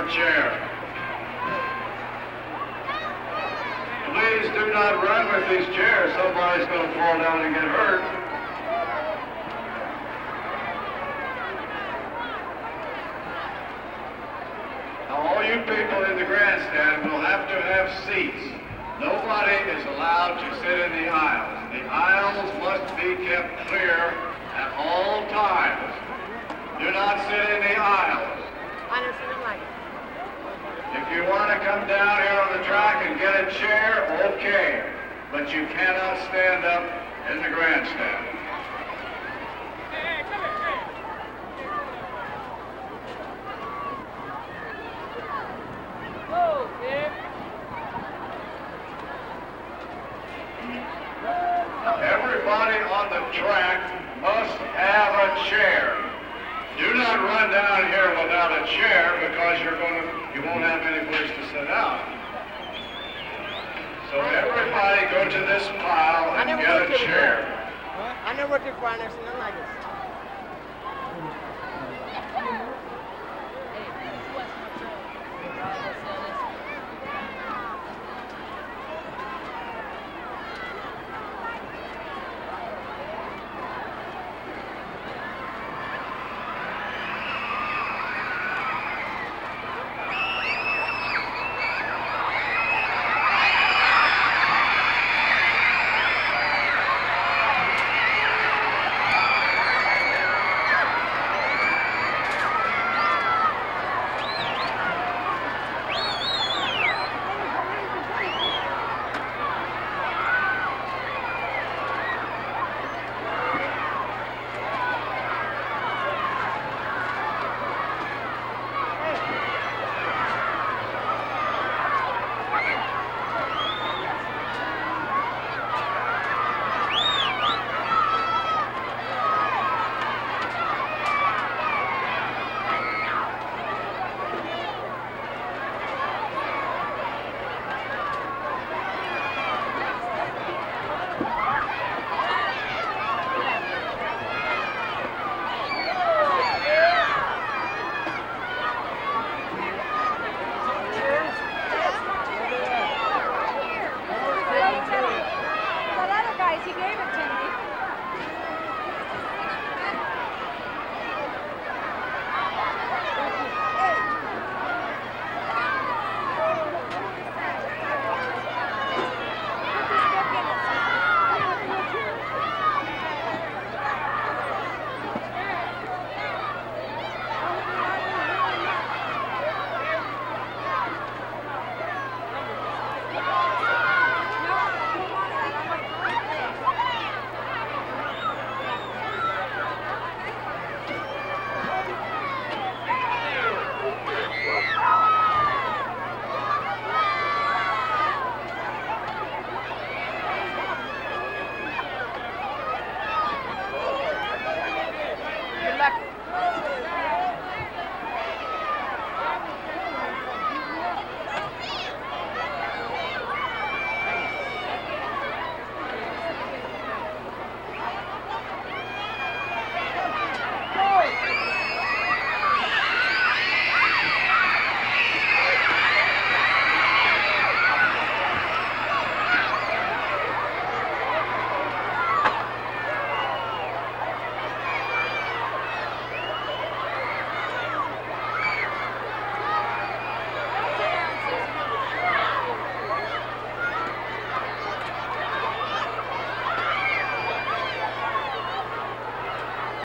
chair. Please do not run with these chairs. Somebody's going to fall down and get hurt. Now, all you people in the grandstand will have to have seats. Nobody is allowed to sit in the aisles. The aisles must be kept clear at all times. Do not sit in the aisles. If you want to come down here on the track and get a chair, okay. But you cannot stand up in the grandstand. Everybody on the track must have a chair. Do not run down here without a chair because you won't have any place to sit down. So everybody go to this pile and get a chair. I never worked in finance, nothing like this.